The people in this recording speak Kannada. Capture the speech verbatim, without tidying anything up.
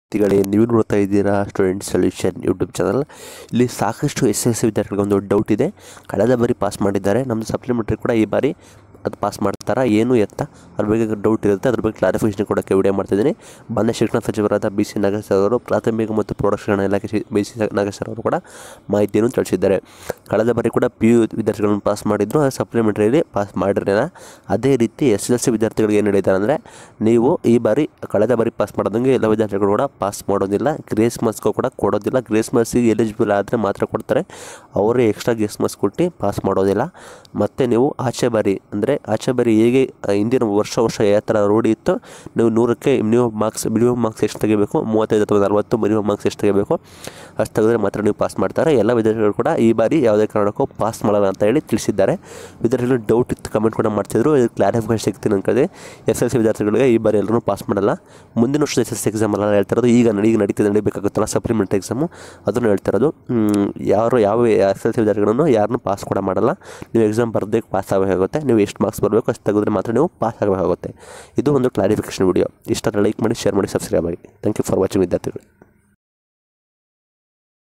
ವಿದ್ಯಾರ್ಥಿಗಳೇ, ನೀವು ನೋಡ್ತಾ ಇದ್ದೀರಾ ಸ್ಟೂಡೆಂಟ್ ಸೊಲ್ಯೂಷನ್ ಯೂಟ್ಯೂಬ್ ಚಾನಲ್. ಇಲ್ಲಿ ಸಾಕಷ್ಟು ಎಸ್ ಎಸ್ ಸಿ ವಿದ್ಯಾರ್ಥಿಗಳಿಗೆ ಒಂದು ಡೌಟ್ ಇದೆ. ಕಳೆದ ಬಾರಿ ಪಾಸ್ ಮಾಡಿದ್ದಾರೆ, ನಮ್ಮದು ಸಪ್ಲಿಮೆಂಟ್ರಿ ಕೂಡ ಈ ಬಾರಿ ಅದು ಪಾಸ್ ಮಾಡ್ತಾರಾ ಏನು ಎತ್ತ ಅದ್ರ ಬಗ್ಗೆ ಡೌಟ್ ಇರುತ್ತೆ. ಅದ್ರ ಬಗ್ಗೆ ಕ್ಲಾರಿಫಿಕೇಷನ್ ಕೊಡೋಕ್ಕೆ ವಿಡಿಯೋ ಮಾಡ್ತಿದ್ದೀನಿ. ಬಂದ ಶಿಕ್ಷಣ ಸಚಿವರಾದ ಬಿ ಸಿ ನಾಗೇಶ್ ಅವರು ಪ್ರಾಥಮಿಕ ಮತ್ತು ಪ್ರೌಢಶಿಕ್ಷಣ ಇಲಾಖೆ ಬಿ ಸಿ ನಾಗೇಶ್ ಅವರು ಕೂಡ ಮಾಹಿತಿಯನ್ನು ತಿಳಿಸಿದ್ದಾರೆ. ಕಳೆದ ಬಾರಿ ಕೂಡ ಪಿ ಯು ವಿದ್ಯಾರ್ಥಿಗಳನ್ನು ಪಾಸ್ ಮಾಡಿದ್ರು, ಅದು ಸಪ್ಲಿಮೆಂಟ್ರಿಯಲ್ಲಿ ಪಾಸ್ ಮಾಡಿರಲಿಲ್ಲ. ಅದೇ ರೀತಿ ಎಸ್ ಎಲ್ ಸಿ ವಿದ್ಯಾರ್ಥಿಗಳಿಗೆ ಏನು ಹೇಳಿದ್ದಾರೆ ಅಂದರೆ, ನೀವು ಈ ಬಾರಿ ಕಳೆದ ಬಾರಿ ಪಾಸ್ ಮಾಡೋದಂಗೆ ಎಲ್ಲ ವಿದ್ಯಾರ್ಥಿಗಳು ಕೂಡ ಪಾಸ್ ಮಾಡೋದಿಲ್ಲ, ಗ್ರೇಸ್ ಮಾರ್ಕ್ಸ್ಗೂ ಕೂಡ ಕೊಡೋದಿಲ್ಲ. ಗ್ರೇಸ್ ಮಾರ್ಕ್ಸಿಗೆ ಎಲಿಜಿಬಲ್ ಆದರೆ ಮಾತ್ರ ಕೊಡ್ತಾರೆ, ಅವರೇ ಎಕ್ಸ್ಟ್ರಾ ಗ್ರೇಸ್ ಮಾರ್ಕ್ಸ್ ಕೊಟ್ಟು ಪಾಸ್ ಮಾಡೋದಿಲ್ಲ. ಮತ್ತು ನೀವು ಆಚೆ ಬಾರಿ ಅಂದರೆ ಆಚೆ ಬಾರಿ ಹೇಗೆ ಹಿಂದಿನ ವರ್ಷ ವರ್ಷ ಯಾವ ಥರ ರೂಢಿ ಇತ್ತು, ನೀವು ನೂರಕ್ಕೆ ಮಿನಿಮಮ್ ಮಾರ್ಕ್ಸ್ ಮಿನಿಮಮ್ ಮಾರ್ಕ್ಸ್ ಎಷ್ಟು ತೆಗಿಬೇಕು, ಮೂವತ್ತೈದು ಅಥವಾ ನಲ್ವತ್ತು ಮಿನಿಮಮ್ ಮಾರ್ಕ್ಸ್ ಎಷ್ಟು ತೆಗಿಬೇಕು, ಅಷ್ಟು ತೆಗೆದ್ರೆ ಮಾತ್ರ ನೀವು ಪಾಸ್ ಮಾಡ್ತಾರೆ. ಎಲ್ಲ ವಿದ್ಯಾರ್ಥಿಗಳು ಕೂಡ ಈ ಬಾರಿ ಯಾವುದೇ ಕಾರಣಕ್ಕೂ ಪಾಸ್ ಮಾಡಲ್ಲ ಅಂತ ಹೇಳಿ ತಿಳಿಸಿದ್ದಾರೆ. ವಿದ್ಯಾರ್ಥಿಗಳು ಡೌಟ್ ಇತ್ತು, ಕಮೆಂಟ್ ಕೂಡ ಮಾಡ್ತಿದ್ರು, ಇದು ಕ್ಲಾರಿಫಿಕೇಷನ್ ಸಿಗ್ತೀನಿ ಅನ್ಕದೆ. ಎಸ್ ಎಲ್ ಸಿ ವಿದ್ಯಾರ್ಥಿಗಳಿಗೆ ಈ ಬಾರಿ ಎಲ್ಲರೂ ಪಾಸ್ ಮಾಡಲ್ಲ. ಮುಂದಿನ ವರ್ಷದ ಎಸ್ ಎಸ್ ಸಿ ಎಕ್ಸಾಮ್ ಎಲ್ಲ ಹೇಳ್ತಾ ಇರೋದು, ಈಗ ಈಗ ನಡೀತಿದೆ ನಡಿಬೇಕಾಗುತ್ತಲ್ಲ ಸಪ್ಲಿಮೆಂಟ್ರಿ ಎಕ್ಸಾಮು, ಅದನ್ನು ಹೇಳ್ತಾ ಇರೋದು. ಯಾರು ಯಾವ ಎಸ್ ಎಲ್ ಸಿ ವಿದ್ಯಾರ್ಥಿಗಳನ್ನು ಯಾರನ್ನೂ ಪಾಸ್ ಕೂಡ ಮಾಡಲ್ಲ. ನೀವು ಎಕ್ಸಾಮ್ ಬರಬೇಕು, ಪಾಸ್ ಆಗಬೇಕಾಗುತ್ತೆ. ನೀವು ಎಷ್ಟು ಮಾರ್ಕ್ಸ್ ಬರಬೇಕು ಅಷ್ಟು ತೆಗೆದ್ರೆ ಮಾತ್ರ ನೀವು ಪಾಸ್ ಆಗಬೇಕಾಗುತ್ತೆ. ಇದು ಒಂದು ಕ್ಲಾರಿಫಿಕೇಷನ್ ವಿಡಿಯೋ. ಇಷ್ಟ ಲೈಕ್ ಮಾಡಿ, ಶೇರ್ ಮಾಡಿ, ಸಬ್ಸ್ಕ್ರೈಬ್ ಆಗಿ. ಥ್ಯಾಂಕ್ ಯು ಫಾರ್ ವಾಚಿಂಗ್ ವಿದ್ಯಾರ್ಥಿಗಳು.